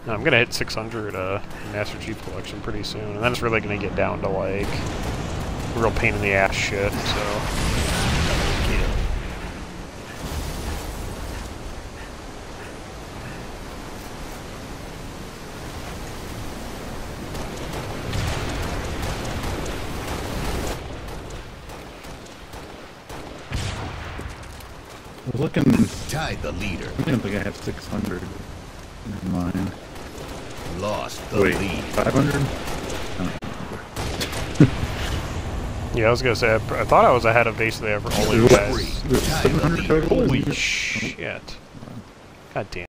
No, I'm gonna hit 600 Master Chief Collection pretty soon, and then it's really gonna get down to like real pain in the ass shit. So. Yeah. I was looking. Tied the leader. I don't think I have 600 in mind. Lost the Wait, lead. 500? Yeah, I was gonna say, I thought I was ahead of basically all you guys. 700 total? Holy shit. God damn.